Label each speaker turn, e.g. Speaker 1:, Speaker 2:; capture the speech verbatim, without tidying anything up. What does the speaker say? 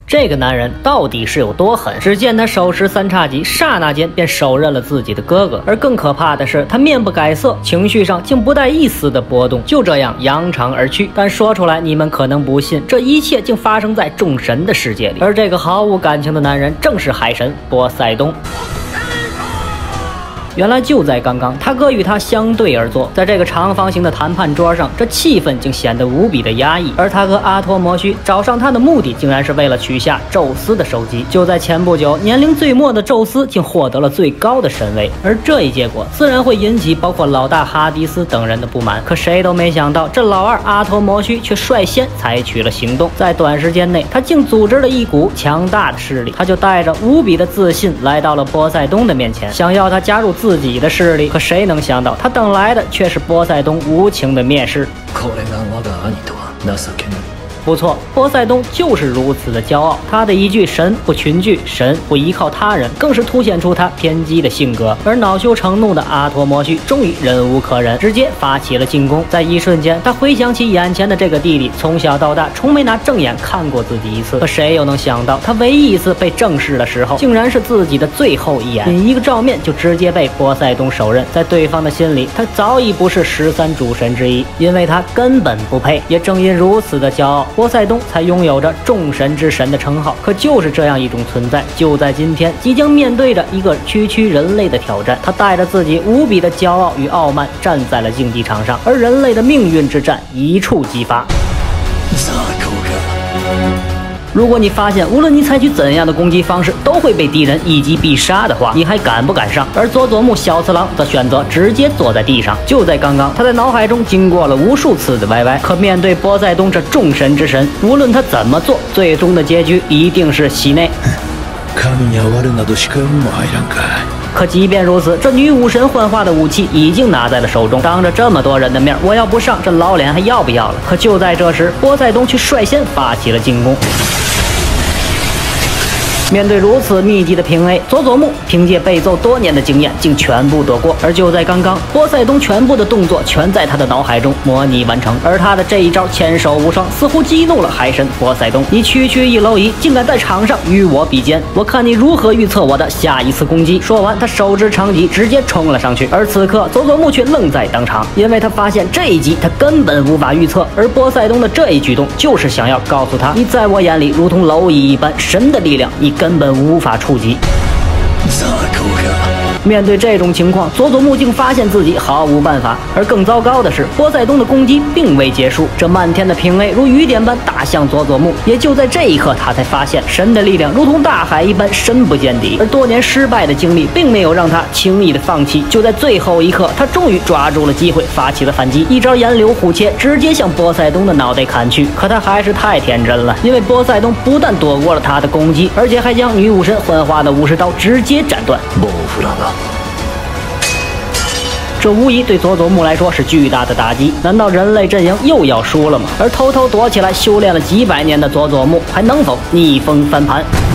Speaker 1: 这个男人到底是有多狠？只见他手持三叉戟，刹那间便手刃了自己的哥哥。而更可怕的是，他面不改色，情绪上竟不带一丝的波动，就这样扬长而去。但说出来，你们可能不信，这一切竟发生在众神的世界里。而这个毫无感情的男人，正是海神波塞冬。原来就在刚刚，他哥与他相对而坐，在这个长方形的谈判桌上，这气氛竟显得无比的压抑。而他哥阿托摩须找上他的目的，竟然是为了取下宙斯的首级。就在前不久，年龄最末的宙斯竟获得了最高的神位，而这一结果自然会引起包括老大哈迪斯等人的不满。可谁都没想到，这老二阿托摩须却率先采取了行动，在短时间内，他竟组织了一股强大的势力。他就带着无比的自信来到了波塞冬的面前，想要他加入自自己的势力，可谁能想到，他等来的却是波塞冬无情的蔑视。不错，波塞冬就是如此的骄傲。他的一句神不群聚，神不依靠他人，更是凸显出他偏激的性格。而恼羞成怒的阿托摩须终于忍无可忍，直接发起了进攻。在一瞬间，他回想起眼前的这个弟弟，从小到大从没拿正眼看过自己一次。可谁又能想到，他唯一一次被正视的时候，竟然是自己的最后一眼，仅一个照面就直接被波塞冬手刃。在对方的心里，他早已不是十三主神之一，因为他根本不配。也正因如此的骄傲，波塞冬才拥有着众神之神的称号。可就是这样一种存在，就在今天即将面对着一个区区人类的挑战。他带着自己无比的骄傲与傲慢站在了竞技场上，而人类的命运之战一触即发。如果你发现无论你采取怎样的攻击方式都会被敌人一击必杀的话，你还敢不敢上？而佐佐木小次郎则选择直接坐在地上。就在刚刚，他在脑海中经过了无数次的歪歪，可面对波塞冬这众神之神，无论他怎么做，最终的结局一定是洗内。可即便如此，这女武神幻化的武器已经拿在了手中，当着这么多人的面，我要不上，这老脸还要不要了？可就在这时，波塞冬却率先发起了进攻。面对如此密集的平 A， 佐佐木凭借被揍多年的经验，竟全部躲过。而就在刚刚，波塞冬全部的动作全在他的脑海中模拟完成，而他的这一招千手无双，似乎激怒了海神波塞冬。你区区一蝼蚁，竟敢在场上与我比肩，我看你如何预测我的下一次攻击。说完，他手持长戟直接冲了上去。而此刻，佐佐木却愣在当场，因为他发现这一击他根本无法预测。而波塞冬的这一举动，就是想要告诉他，你在我眼里如同蝼蚁一般，神的力量你根本无法触及。面对这种情况，佐佐木竟发现自己毫无办法。而更糟糕的是，波塞冬的攻击并未结束，这漫天的平 A 如雨点般打向佐佐木。也就在这一刻，他才发现神的力量如同大海一般深不见底。而多年失败的经历并没有让他轻易的放弃。就在最后一刻，他终于抓住了机会，发起了反击，一招炎流虎切，直接向波塞冬的脑袋砍去。可他还是太天真了，因为波塞冬不但躲过了他的攻击，而且还将女武神幻化的武士刀直接斩断。这无疑对佐佐木来说是巨大的打击。难道人类阵营又要输了吗？而偷偷躲起来修炼了几百年的佐佐木，还能否逆风翻盘？